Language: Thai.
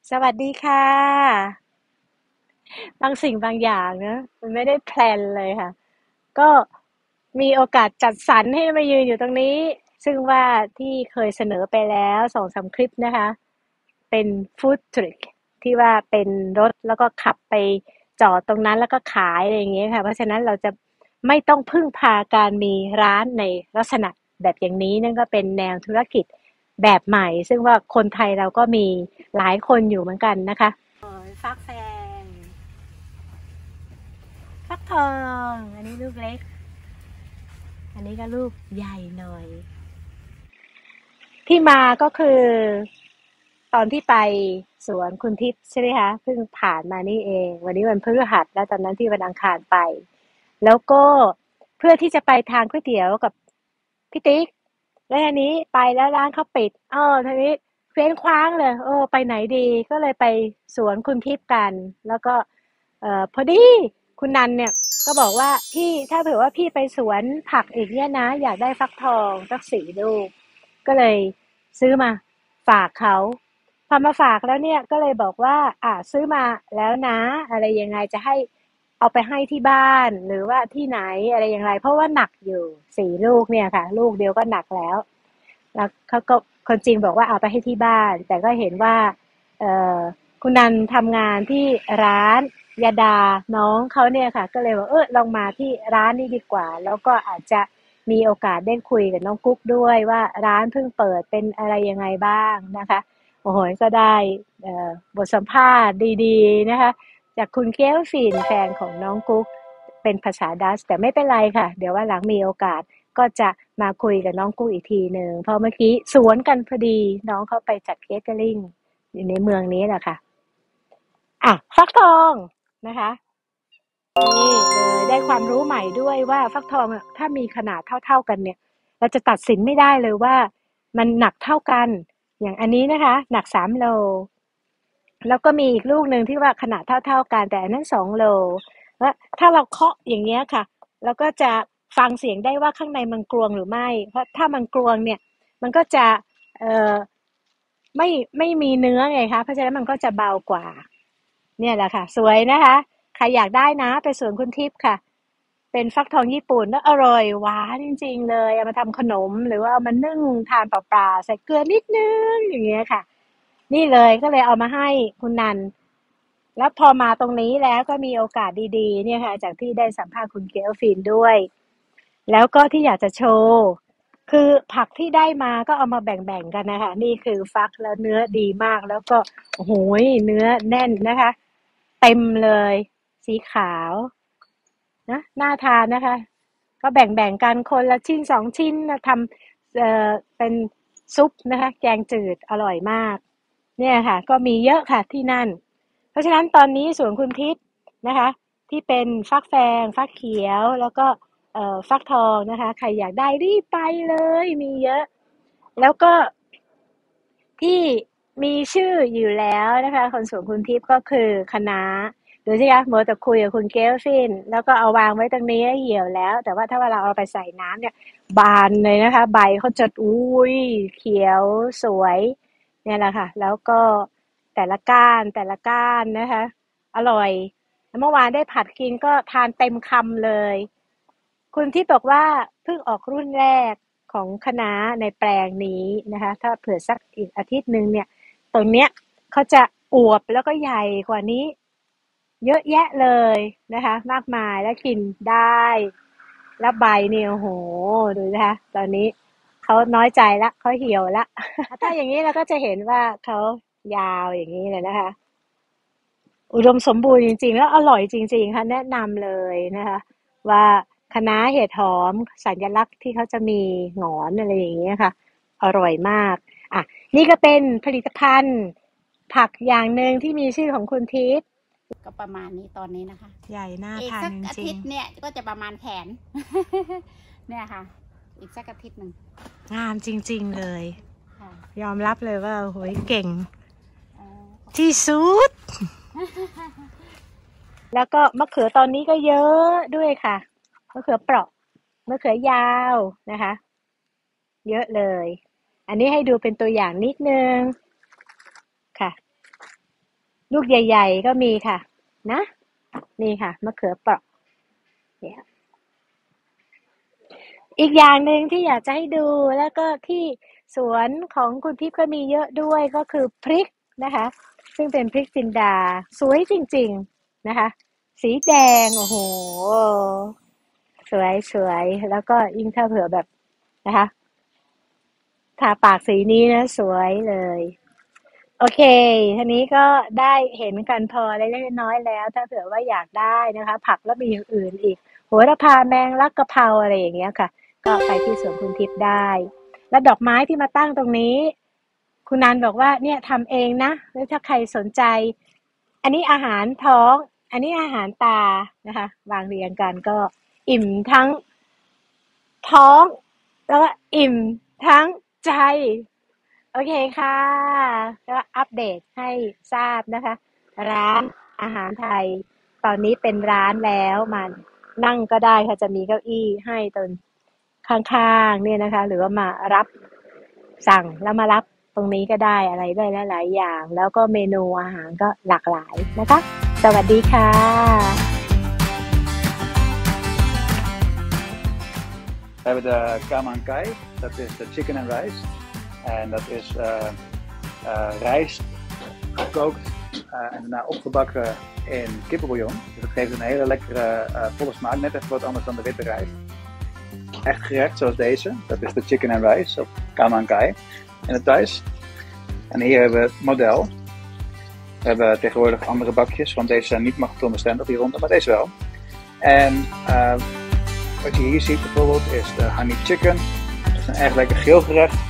สวัสดีค่ะบางสิ่งบางอย่างนะมันไม่ได้แพลนเลยค่ะก็มีโอกาสจัดสรรให้มายืนอยู่ตรงนี้ซึ่งว่าที่เคยเสนอไปแล้ว2-3คลิปนะคะเป็นฟู้ดทริคที่ว่าเป็นรถแล้วก็ขับไปจอดตรงนั้นแล้วก็ขายอะไรอย่างเงี้ยค่ะเพราะฉะนั้นเราจะไม่ต้องพึ่งพาการมีร้านในลักษณะแบบอย่างนี้นั่นก็เป็นแนวธุรกิจแบบใหม่ซึ่งว่าคนไทยเราก็มีหลายคนอยู่เหมือนกันนะคะ ฟักแฟงฟักทองอันนี้ลูกเล็กอันนี้ก็ลูกใหญ่หน่อยที่มาก็คือตอนที่ไปสวนคุณทิพย์ใช่ไหมคะเพิ่งผ่านมานี่เองวันนี้วันพฤหัสแล้วตอนนั้นที่วันอังคารไปแล้วก็เพื่อที่จะไปทานก๋วยเตี๋ยวกับพี่ติ๊กแล้วทีนี้ไปแล้วร้านเขาปิดทีนี้เคว้งคว้างเลยไปไหนดีก็เลยไปสวนคุณทิพย์กันแล้วก็พอดีคุณนันเนี่ย ก็บอกว่าพี่ถ้าเผื่อว่าพี่ไปสวนผักอีกเนี่ยนะอยากได้ฟักทองสัก4 ลูกก็เลยซื้อมาฝากเขาพอมาฝากแล้วเนี่ยก็เลยบอกว่าซื้อมาแล้วนะอะไรยังไงจะให้เอาไปให้ที่บ้านหรือว่าที่ไหนอะไรอย่างไรเพราะว่าหนักอยู่4 ลูกเนี่ยค่ะลูกเดียวก็หนักแล้วเขาก็คนจริงบอกว่าเอาไปให้ที่บ้านแต่ก็เห็นว่าเอ่อ คุณนันทำงานที่ร้านยาดาน้องเขาเนี่ยค่ะก็เลยว่าลองมาที่ร้านนี้ดีกว่าแล้วก็อาจจะมีโอกาสได้คุยกับน้องกุ๊กด้วยว่าร้านเพิ่งเปิดเป็นอะไรยังไงบ้างนะคะโอ้โหก็ได้บทสัมภาษณ์ดีๆนะคะจากคุณเกลฟินแฟนของน้องกุ๊กเป็นภาษาดัชแต่ไม่เป็นไรค่ะเดี๋ยวว่าหลังมีโอกาสก็จะมาคุยกับน้องกุ๊กอีกทีหนึ่งเพราะเมื่อกี้สวนกันพอดีน้องเขาไปจัดเคสเตอริงอยู่ในเมืองนี้แหละค่ะ ฟักทองนะคะนี่เลยได้ความรู้ใหม่ด้วยว่าฟักทองอะถ้ามีขนาดเท่าๆกันเนี่ยเราจะตัดสินไม่ได้เลยว่ามันหนักเท่ากันอย่างอันนี้นะคะหนัก3 โลแล้วก็มีอีกลูกหนึ่งที่ว่าขนาดเท่ากันแต่อันนั้น2 โลแล้วถ้าเราเคาะอย่างเงี้ยค่ะเราก็จะฟังเสียงได้ว่าข้างในมันกรวงหรือไม่เพราะถ้ามันกรวงเนี่ยมันก็จะเอ่อไม่ไม่มีเนื้อไงคะเพราะฉะนั้นมันก็จะเบากว่า เนี่ยแหละค่ะสวยนะคะใครอยากได้นะไปสวนคุณทิพย์ค่ะเป็นฟักทองญี่ปุ่นแล้วอร่อยหวานจริงๆเลยเอามาทำขนมหรือว่าเอามานึ่งทานเปล่าๆใส่เกลือนิดนึงอย่างเงี้ยค่ะนี่เลยก็เลยเอามาให้คุณนันแล้วพอมาตรงนี้แล้วก็มีโอกาสดีๆเนี่ยค่ะจากที่ได้สัมภาษณ์คุณเกลฟินด้วยแล้วก็ที่อยากจะโชว์คือผักที่ได้มาก็เอามาแบ่งๆกันนะคะนี่คือฟักแล้วเนื้อดีมากแล้วก็โอ้โหเนื้อแน่นนะคะ เต็มเลยสีขาวนะน่าทานนะคะก็แบ่งๆกันคนละชิ้น2 ชิ้นนะทำเป็นซุปนะคะแกงจืดอร่อยมากเนี่ยค่ะก็มีเยอะค่ะที่นั่นเพราะฉะนั้นตอนนี้สวนคุณทิพย์นะคะที่เป็นฟักแฟงฟักเขียวแล้วก็ฟักทองนะคะใครอยากได้รีบไปเลยมีเยอะแล้วก็ ที่มีชื่ออยู่แล้วนะคะคนสวนคุณทิพย์ก็คือคะน้าดูสิคะมัวแต่คุยกับคุณเกลฟินแล้วก็เอาวางไว้ตรงนี้เหี่ยวแล้วแต่ว่าถ้าเวลาเราไปใส่น้ำเนี่ยบานเลยนะคะใบเขาจะอุ้ยเขียวสวยเนี่ยแหละค่ะแล้วก็แต่ละก้านนะคะอร่อยเมื่อวานได้ผัดกินก็ทานเต็มคำเลย คุณที่บอกว่าเพิ่งออกรุ่นแรกของคะน้าในแปลงนี้นะคะถ้าเผื่อสักอีกอาทิตย์หนึ่งเนี่ยตรงเนี้ยเขาจะอวบแล้วก็ใหญ่กว่านี้เยอะแยะเลยนะคะมากมายแล้วกินได้แล้วใบเนี่ยโอ้โหดูนะคะตอนนี้เขาน้อยใจละเขาเหี่ยวละถ้าอย่างนี้เราก็จะเห็นว่าเขายาวอย่างนี้เลยนะคะ อุดมสมบูรณ์จริงๆแล้วอร่อยจริงๆค่ะแนะนำเลยนะคะว่าคะน้าเห็ดหอมสัญลักษณ์ที่เขาจะมีหงอนอะไรอย่างเงี้ยค่ะอร่อยมากอ่ะนี่ก็เป็นผลิตภัณฑ์ผักอย่างหนึ่งที่มีชื่อของคุณทิพย์ก็ประมาณนี้ตอนนี้นะคะใหญ่น่าอีกทานสักอาจริงทิตย์เนี่ยก็จะประมาณแขน เนี่ยค่ะอีกสักอาทิตย์หนึ่งๆงามจริงๆเลยค่ะยอมรับเลยว่าโหยเก่งอ๋อที่สุดแล้วก็มะเขือตอนนี้ก็เยอะด้วยค่ะมะเขือเปราะมะเขือยาวนะคะเยอะเลยอันนี้ให้ดูเป็นตัวอย่างนิดนึงค่ะลูกใหญ่ๆก็มีค่ะนะนี่ค่ะมะเขือเปราะเนี่ยอีกอย่างหนึ่งที่อยากจะให้ดูแล้วก็ที่สวนของคุณทิพย์ก็มีเยอะด้วยก็คือพริกนะคะซึ่งเป็นพริกจินดาสวยจริงๆนะคะสีแดงโอ้โหสวยสวยแล้วก็ยิ่งถ้าเผื่อแบบนะคะทาปากสีนี้นะสวยเลยโอเคทีนี้ก็ได้เห็นกันพอเล็กๆน้อยๆแล้วถ้าเผื่อว่าอยากได้นะคะผักแล้วมีอย่างอื่นอีกโหระพาแมงลักกะเพราอะไรอย่างเงี้ยค่ะก็ไปที่สวนคุณทิพย์ได้แล้วดอกไม้ที่มาตั้งตรงนี้คุณนันบอกว่าเนี่ยทำเองนะหรือถ้าใครสนใจอันนี้อาหารท้องอันนี้อาหารตานะคะวางเรียงกันก็อิ่มทั้งท้องแล้วก็อิ่มทั้งใจโอเคค่ะก็อัปเดตให้ทราบนะคะร้านอาหารไทยตอนนี้เป็นร้านแล้วมันนั่งก็ได้ค่ะจะมีเก้าอี้ให้ตนข้างๆเนี่ยนะคะหรือว่ามารับสั่งแล้วมารับตรงนี้ก็ได้อะไรได้หลายๆอย่างแล้วก็เมนูอาหารก็หลากหลายนะคะสวัสดีค่ะ We hebben de Kaman Kai, dat is de chicken and rice. En dat is rijst gekookt en daarna opgebakken in kippenbouillon. Dus dat geeft een hele lekkere volle smaak, net even wat anders dan de witte rijst. Echt gerecht zoals deze, dat is de chicken and rice of Kaman Kai in het Thais. En hier hebben we het model. We hebben tegenwoordig andere bakjes, want deze zijn niet magnetronbestendig hieronder, maar deze wel. En wat je hier ziet bijvoorbeeld is de honey chicken. Dat is een erg lekker geel gerecht.